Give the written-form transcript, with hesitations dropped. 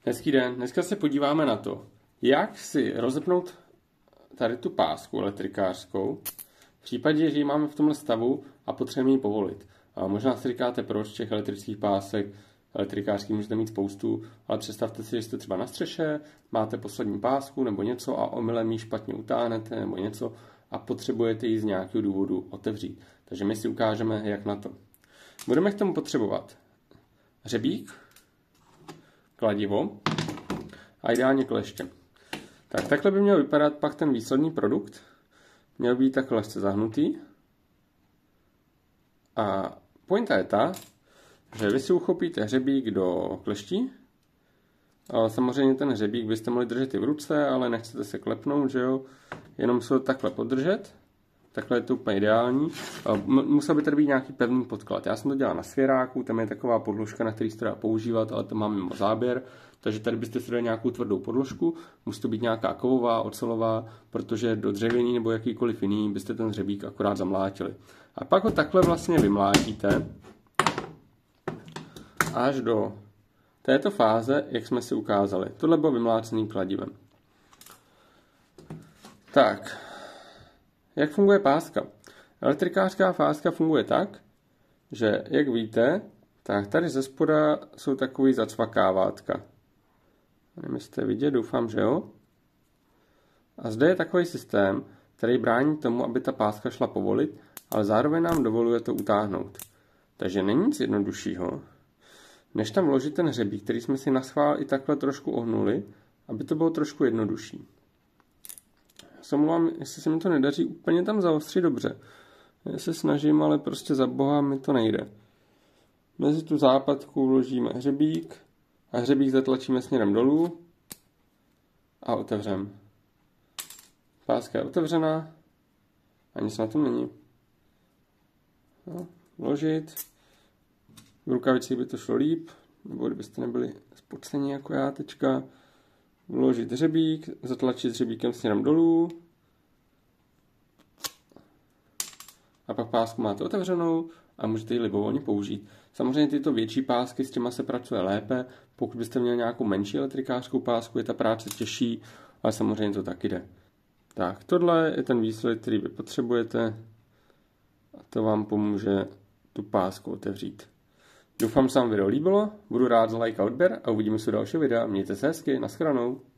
Hezký den, dneska se podíváme na to, jak si rozepnout tady tu pásku elektrikářskou v případě, že ji máme v tomhle stavu a potřebujeme ji povolit. A možná si říkáte, proč těch elektrických pásek elektrikářských můžete mít spoustu, ale představte si, že jste třeba na střeše, máte poslední pásku nebo něco a omylem ji špatně utáhnete nebo něco a potřebujete ji z nějakého důvodu otevřít. Takže my si ukážeme, jak na to. Budeme k tomu potřebovat hřebík, kladivo a ideálně kleště. Tak takhle by měl vypadat pak ten výsledný produkt. Měl být takhle lehce zahnutý. A pointa je ta, že vy si uchopíte hřebík do kleští. Ale samozřejmě ten hřebík byste mohli držet i v ruce, ale nechcete se klepnout, že jo? Jenom se ho takhle podržet. Takhle je to úplně ideální. Musel by tady být nějaký pevný podklad. Já jsem to dělal na svěráku, tam je taková podložka, na který se to dá používat, ale to mám mimo záběr. Takže tady byste si dali nějakou tvrdou podložku, musí to být nějaká kovová, ocelová, protože do dřevěný nebo jakýkoliv jiný byste ten hřebík akorát zamlátili. A pak ho takhle vlastně vymlátíte až do této fáze, jak jsme si ukázali. Tohle bylo vymlácený kladivem. Tak, jak funguje páska? Elektrikářská páska funguje tak, že, jak víte, tak tady ze spoda jsou takový zacvakávátka. Nevím, jestli jste vidět, doufám, že jo. A zde je takový systém, který brání tomu, aby ta páska šla povolit, ale zároveň nám dovoluje to utáhnout. Takže není nic jednoduššího, než tam vložit ten hřebík, který jsme si naschvál i takhle trošku ohnuli, aby to bylo trošku jednodušší. Já se omlouvám, jestli se mi to nedaří úplně tam zaostřit dobře. Já se snažím, ale prostě za boha mi to nejde. Mezi tu západku vložíme hřebík a hřebík zatlačíme směrem dolů a otevřeme. Páska je otevřená a nic na tom není. No, vložit. V rukavicích by to šlo líp, nebo kdybyste nebyli spocení jako já teďka. Vložit hřebík, zatlačit hřebíkem směrem dolů. A pak pásku máte otevřenou a můžete ji libovolně použít. Samozřejmě tyto větší pásky, s těma se pracuje lépe. Pokud byste měli nějakou menší elektrikářskou pásku, je ta práce těžší, ale samozřejmě to taky jde. Tak, tohle je ten výsledek, který vy potřebujete a to vám pomůže tu pásku otevřít. Doufám, že se vám video líbilo, budu rád za like a odběr a uvidíme se u dalšího videa. Mějte se hezky, nashledanou.